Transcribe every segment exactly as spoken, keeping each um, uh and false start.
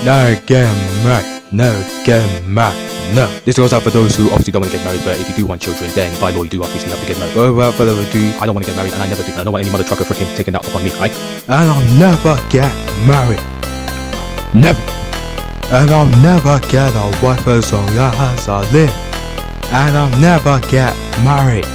No get married. No get married. No. This goes out for those who obviously don't want to get married, but if you do want children, then by law you do obviously have to get married. But without further ado, I don't want to get married, and I never do. I don't want any mother trucker freaking taking that upon me, right? And I'll never get married. Never. And I'll never get a wife as long as I live. And I'll never get married.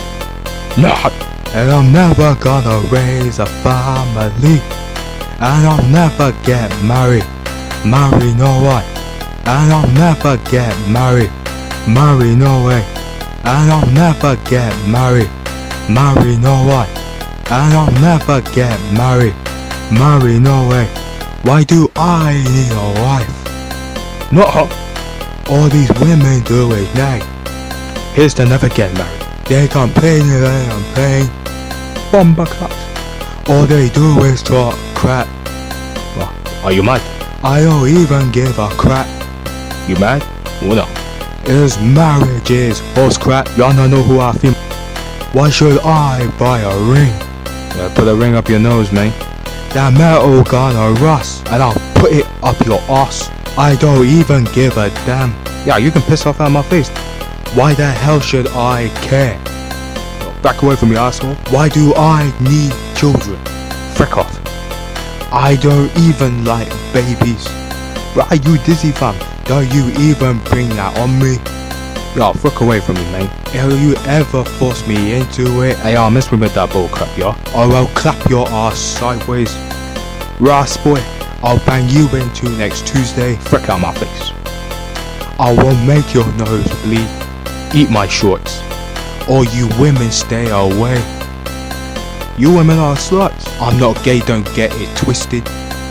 No. And I'm never gonna raise a family. And I'll never get married. Marry no way. And I'll never get married. Marry no way. And I'll never get married. Marry no way. And I'll never get married. Marry no way. Why do I need a wife? Nuh-uh. All these women do is nag. Here's to never get married. They complain and they complain. Bombaclaat. All they do is talk crap. Well, are you mad? I don't even give a crap. You mad? Well, no. Is marriage is Horsecrap. Y'all don't know who I feel. Why should I buy a ring? Yeah, put a ring up your nose, man. That metal gonna rust, and I'll put it up your ass. I don't even give a damn. Yeah, you can piss off out of my face. Why the hell should I care? Back away from me, asshole. Why do I need children? Frick off. I don't even like babies. Why are you dizzy, fam? Don't you even bring that on me? Yo, frick away from me, man. If you ever force me into it, hey, I'll mess with that bullcrap, yo. Or I'll clap your ass sideways. Raasboy, I'll bang you into next Tuesday. Frick out my face. I will make your nose bleed. Eat my shorts. Or you women stay away. You women are sluts. I'm not gay, don't get it twisted.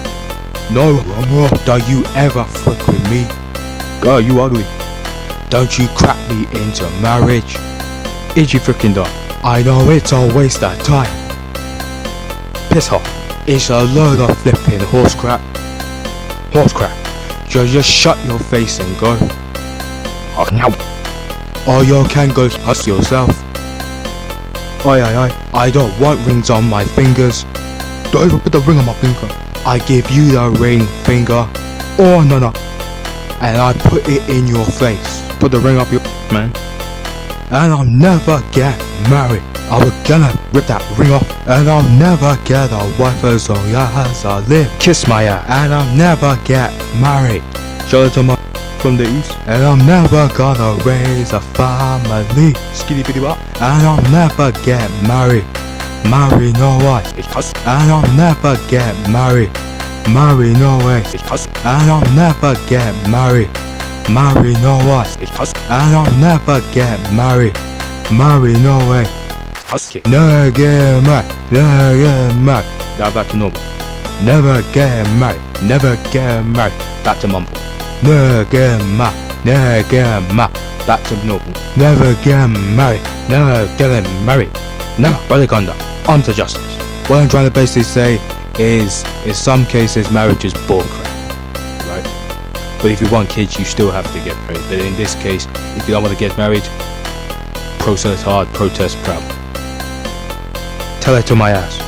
No, Homo, don't you ever frick with me. Girl, you ugly. Don't you crap me into marriage. Is you freaking done? I know it's a waste of time. Piss off. It's a load of flipping horsecrap. Horsecrap. So just shut your face and go. Oh no. Or you can go huss yourself. Oioioi. I don't want rings on my fingers. Don't even put the ring on my finger. I give you the ring finger. Oh no no. And I put it in your face. Put the ring up your man. And I'll never get married. I was gonna rip that ring off. And I'll never get a wife as long as I live. Kiss my ass. And I'll never get married. Show it to my from the east. And I'm never gonna raise a family. Skitty bitty bop. And I'll never get married. Marry no way. And I'll never get married. Marry no way. And I'll never get married. Marry no way. And I'll never get married. Marry no way. Never get married. Never get married. Now back to normal. Never get married. Never get married. Back to mumble. Never get married. Never get married. Back to normal. Never get married. Never get married. Never. Brother conduct. On to justice. What I'm trying to basically say is, in some cases, marriage is bullcrap, right? But if you want kids, you still have to get married. But in this case, if you don't want to get married, protest hard, protest proud. Tell it to my ass.